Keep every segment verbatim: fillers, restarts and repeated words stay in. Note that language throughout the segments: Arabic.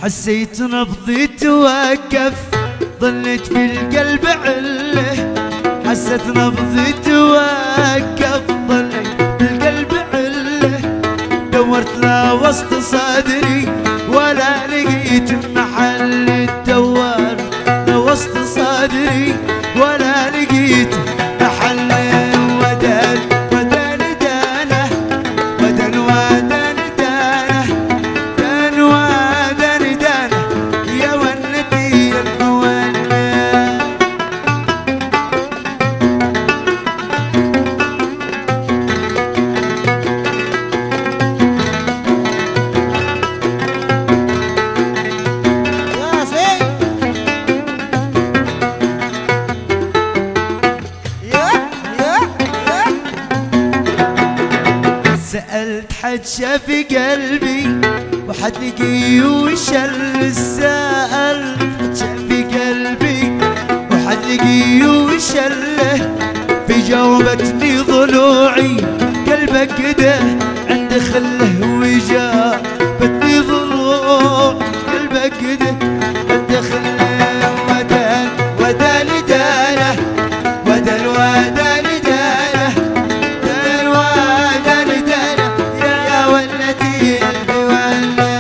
حسيت نبضي توقف ظليت في القلب عله، حسيت نبضي توقف ظليت في القلب عله، دورت لا وسط صدري ولا لقيت محل الدوار، لا وسط صدري ولا لقيت محل. ودان ودان دانه ودان ودان دانه دان ودان دانه يا ولدي المولى. سألت حد شاف قلبي وحد لقي وشل السأل، حد شاف قلبي وحد لقي وشله، في جاوبتني ضلوعي قلبك كده عند خله، وجابتني ضلوع قلبك كده عند خله. ودان ودان دانه ودان ودان دانه دان ودان دانه يا ولدي المولى.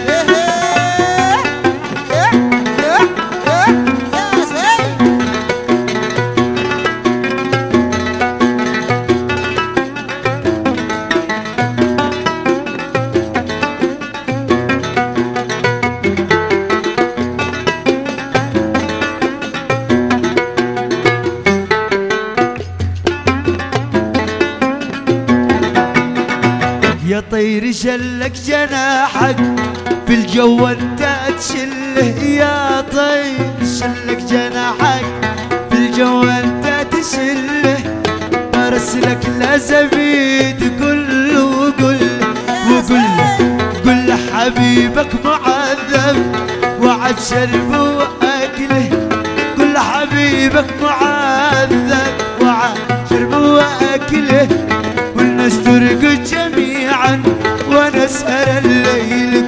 يا طير شلك جناحك في الجو انت تشله، يا طير شلك جناحك في الجو انت تشله، برسلك لا زبيد قل وقل وقل قل له حبيبك معذب وعد شربه واكله، قل له حبيبك معذب وعد شربه واكله، والناس ترقد جميعا ونسهر الليل